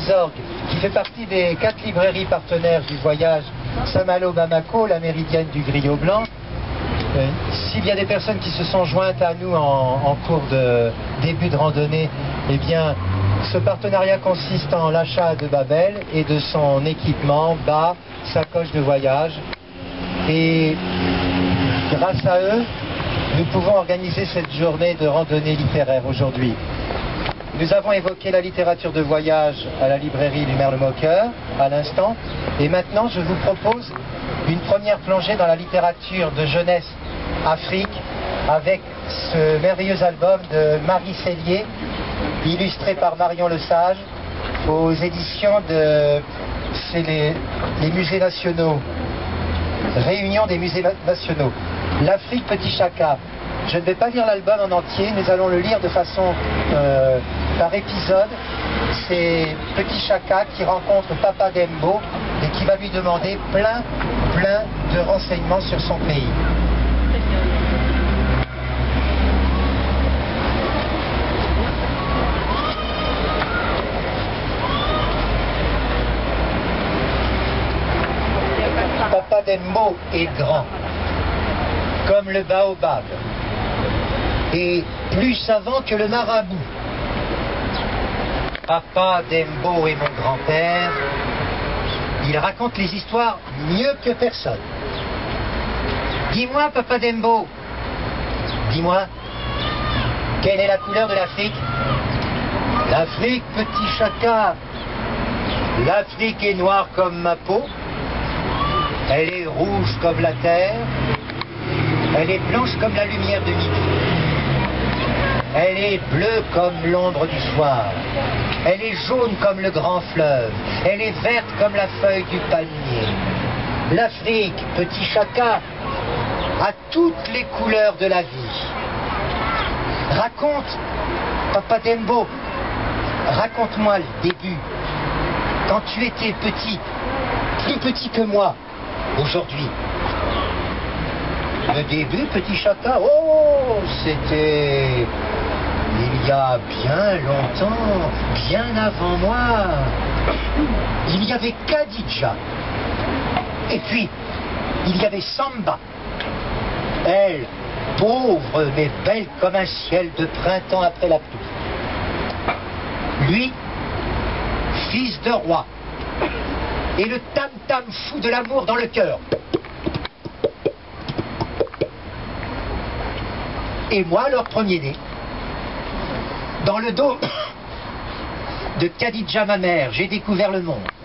qui fait partie des 4 librairies partenaires du voyage Saint-Malo-Bamako, la méridienne du Griot Blanc. S'il y a des personnes qui se sont jointes à nous en cours de début de randonnée, eh bien, ce partenariat consiste en l'achat de Babel et de son équipement, bas, sacoche de voyage. Et grâce à eux, nous pouvons organiser cette journée de randonnée littéraire aujourd'hui. Nous avons évoqué la littérature de voyage à la librairie du Merle-Moqueur à l'instant. Et maintenant, je vous propose une première plongée dans la littérature de jeunesse Afrique avec ce merveilleux album de Marie Sellier, illustré par Marion Lesage, aux éditions de les musées nationaux, Réunion des musées nationaux. L'Afrique Petit Chaka. Je ne vais pas lire l'album en entier, nous allons le lire de façon par épisode. C'est Petit Chaka qui rencontre Papa Dembo et qui va lui demander plein de renseignements sur son pays. Papa Dembo est grand, comme le baobab, et plus savant que le marabout. Papa Dembo est mon grand-père. Il raconte les histoires mieux que personne. Dis-moi, Papa Dembo, dis-moi, quelle est la couleur de l'Afrique? L'Afrique, Petit Chaka. L'Afrique est noire comme ma peau. Elle est rouge comme la terre. Elle est blanche comme la lumière de midi. Elle est bleue comme l'ombre du soir. Elle est jaune comme le grand fleuve. Elle est verte comme la feuille du palmier. L'Afrique, Petit Chaka, a toutes les couleurs de la vie. Raconte, Papa Dembo, raconte-moi le début. Quand tu étais petit, plus petit que moi, aujourd'hui. Le début, Petit Chaka, oh, c'était il y a bien longtemps, bien avant moi. Il y avait Khadija. Et puis, il y avait Samba. Elle, pauvre mais belle comme un ciel de printemps après la pluie. Lui, fils de roi. Et le tam-tam fou de l'amour dans le cœur. Et moi, leur premier-né, dans le dos de Khadija, ma mère, j'ai découvert le monde.